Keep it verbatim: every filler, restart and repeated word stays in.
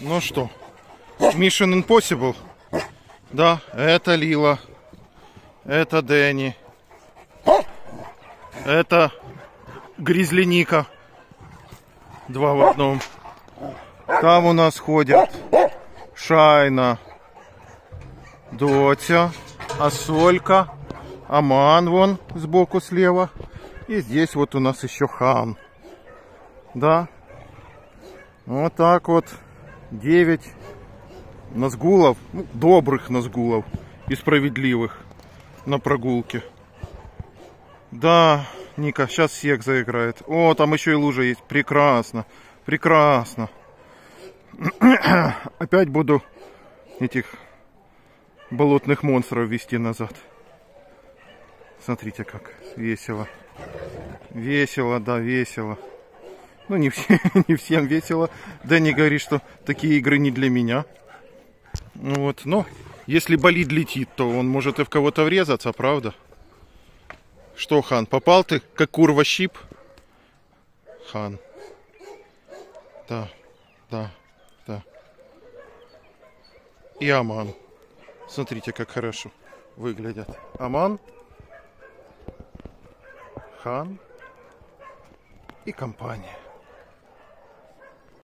Ну что, Mission Impossible. Да, это Лила. Это Дэнни. Это Гризли Ника. Два в одном. Там у нас ходят Шайна, Дотя, Асолька, Аман вон сбоку слева. И здесь вот у нас еще Хан. Да. Вот так вот. Девять назгулов, ну, добрых назгулов и справедливых на прогулке. Да, Ника, сейчас Сек заиграет. О, там еще и лужа есть. Прекрасно, прекрасно. Опять буду этих болотных монстров вести назад. Смотрите, как весело. Весело, да, весело. Ну, не, все, не всем весело. Дэнни говорит, что такие игры не для меня. Вот, но если болид летит, то он может и в кого-то врезаться, правда? Что, Хан, попал ты, как курва щип? Хан. Да, да, да. И Аман. Смотрите, как хорошо выглядят. Аман, Хан и компания.